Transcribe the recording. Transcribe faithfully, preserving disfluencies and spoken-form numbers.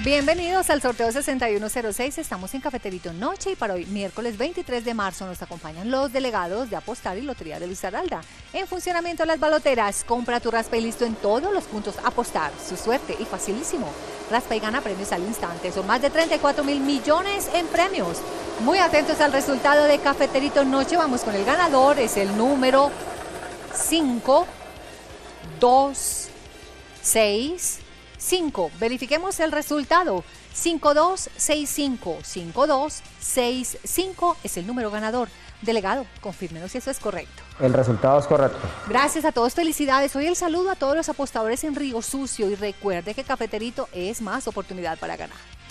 Bienvenidos al sorteo sesenta y uno cero seis, estamos en Cafeterito Noche y para hoy, miércoles veintitrés de marzo, nos acompañan los delegados de Apostar y Lotería de Risaralda. En funcionamiento las baloteras, compra tu raspa y listo en todos los puntos Apostar, su suerte y facilísimo. Raspa y gana premios al instante, son más de treinta y cuatro mil millones en premios. Muy atentos al resultado de Cafeterito Noche, vamos con el ganador, es el número cinco dos seis cinco. Verifiquemos el resultado. cinco dos seis cinco. cinco dos seis cinco es el número ganador. Delegado, confírmenos si eso es correcto. El resultado es correcto. Gracias a todos, felicidades. Hoy el saludo a todos los apostadores en Río Sucio y recuerde que Cafeterito es más oportunidad para ganar.